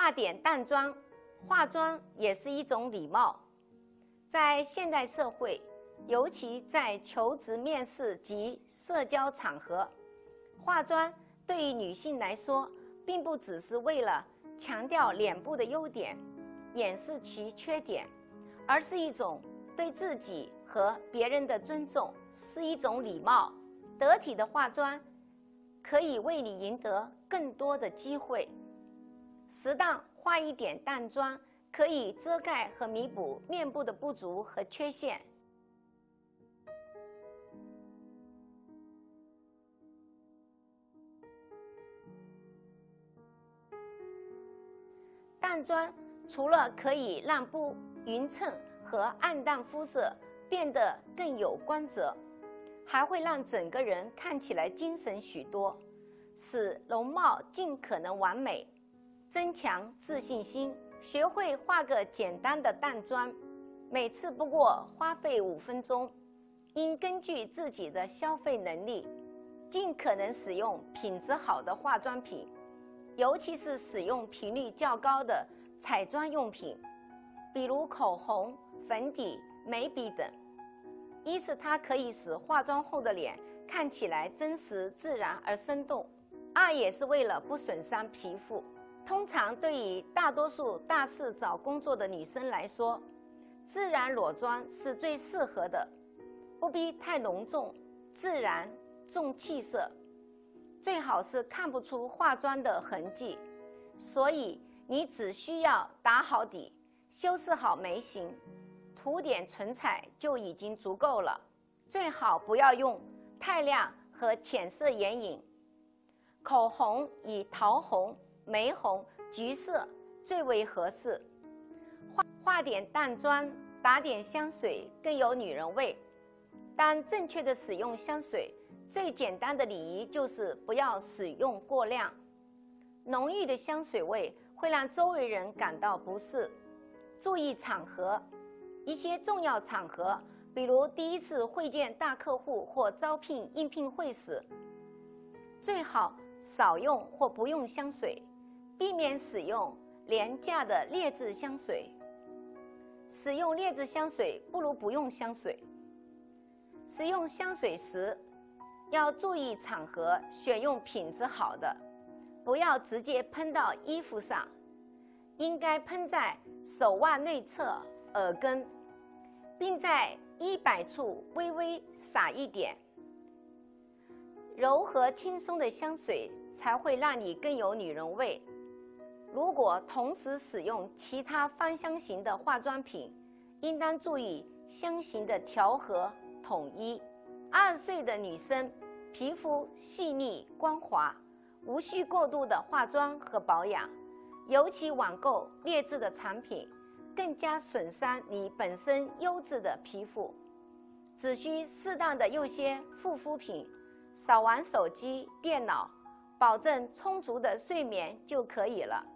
化点淡妆，化妆也是一种礼貌。在现代社会，尤其在求职面试及社交场合，化妆对于女性来说，并不只是为了强调脸部的优点，掩饰其缺点，而是一种对自己和别人的尊重，是一种礼貌。得体的化妆可以为你赢得更多的机会。适当化一点淡妆，可以遮盖和弥补面部的不足和缺陷。淡妆除了可以让不匀称和暗淡肤色变得更有光泽，还会让整个人看起来精神许多，使容貌尽可能完美，增强自信心。学会化个简单的淡妆，每次不过花费5分钟，应根据自己的消费能力，尽可能使用品质好的化妆品，尤其是使用频率较高的彩妆用品，比如口红、粉底、眉笔等。一是它可以使化妆后的脸看起来真实自然而生动，二也是为了不损伤皮肤。通常对于大多数大四找工作的女生来说，自然裸妆是最适合的，不必太浓重，自然重气色，最好是看不出化妆的痕迹。所以你只需要打好底，修饰好眉形，涂点唇彩就已经足够了。最好不要用太亮和浅色眼影，口红以桃红、玫红、橘色最为合适。化点淡妆，打点香水更有女人味。当正确的使用香水，最简单的礼仪就是不要使用过量。浓郁的香水味会让周围人感到不适。注意场合，一些重要场合，比如第一次会见大客户或招聘应聘会时，最好少用或不用香水，避免使用廉价的劣质香水。使用劣质香水不如不用香水。使用香水时，要注意场合，选用品质好的，不要直接喷到衣服上，应该喷在手腕内侧、耳根，并在衣摆处微微撒一点。柔和轻松的香水才会让你更有女人味。如果同时使用其他芳香型的化妆品，应当注意香型的调和统一。20岁的女生皮肤细腻光滑，无需过度的化妆和保养，尤其网购劣质的产品，更加损伤你本身优质的皮肤。只需适当的用些护肤品，少玩手机、电脑，保证充足的睡眠就可以了。